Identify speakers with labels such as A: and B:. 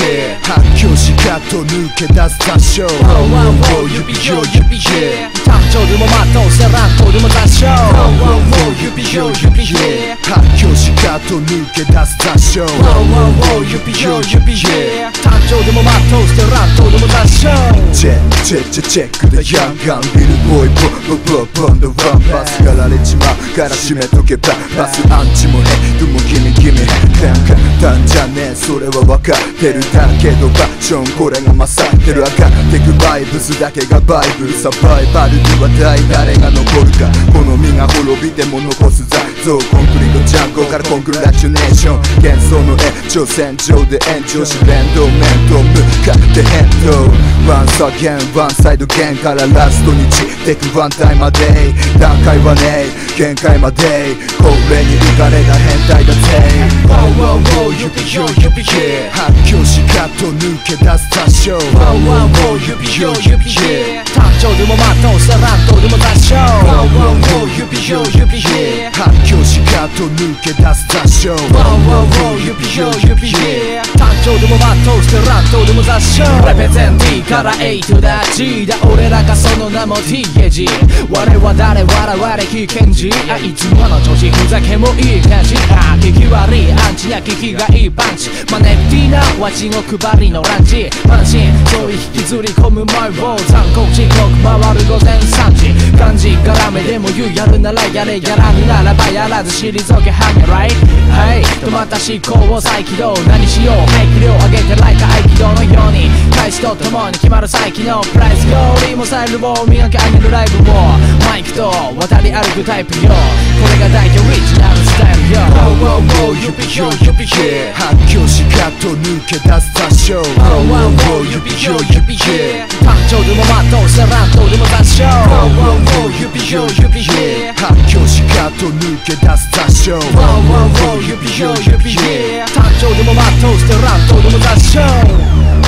A: yeah 発狂しかと抜け出す多少 Oh指よ指 yeah 単調でも的をせらんとでも多少 Oh指よ指 yeah 発狂しかと抜け出す多少 Oh指よ指 yeah 単調でも的をせらんとでも多少チェックだヤンガンビルボーイボンドワンバスやられちまうから閉めとけばバスアンチもヘッドもギミ簡単じゃねえそれは分かってるだけどバッションこれが勝ってる上がってくバイブスだけがバイブルサバイバルには誰が残るかこの身が滅びても残す残像コンクリートジャンゴからコングラチュレーション幻想の延長線上で炎上し連動面と向かって返答ワンサゲンワンサイドゲンからラストに散ってくワンタイまで段階はねえ限界までこれに浮かれた変態だぜ Oh指よ指 yeah 発狂しかと抜け出す多少 Oh指よ指 yeah 単調でも的をせらんとでも多少 Oh指よ指 yeah 発狂しかと抜け出す多少 Oh指よ指 yeah 単調でも的をせらんとでも多少レペゼン D から A to だ G だ俺らがその名も TAG 我は誰笑われ危険児あいつもの調子ふざけもいい感じ聞き悪いアンチな聞きがいいパンチマネッティーなわちを配りのランチ安心そう引きずり込むマイボー残酷時刻回る午前3時漢字絡めでも言うやるならやれやらぬならばやらず退けはめ right はい止まった思考を再起動何しよう排気量上げてライカ合気道のように開始とともに決まる再起のプライスよりもサイルを磨き上げるライブをマイクと渡り歩くタイプよこれが大オリジナルスタイルよ Oh指よ指 yeah 発狂しかと抜け出す多少 Oh指よ指 yeah 単調でも的をせらんとでも多少 Oh指よ指 yeah 発狂しかと抜け出す多少 Oh指よ指 yeah 単調でも的をせらんとでも多少